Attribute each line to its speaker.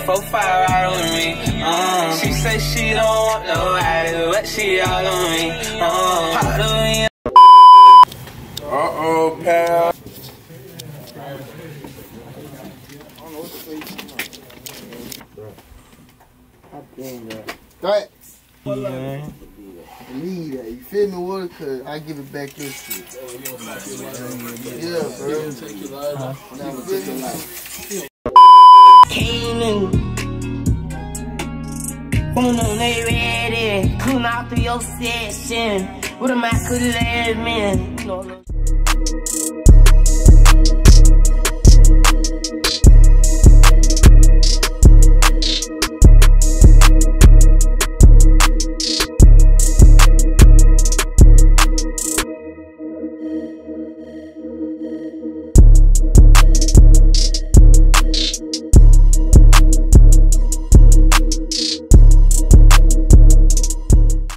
Speaker 1: 4-5 out with me. She say she don't want nobody, but she all on me. Pop the me.
Speaker 2: Uh-oh, pal.
Speaker 3: Thanks. Need that. You feel me? What? Cause I give it back this shit. Yeah, bro.
Speaker 4: Came in. When they ready, come out through your session. What am I could let me?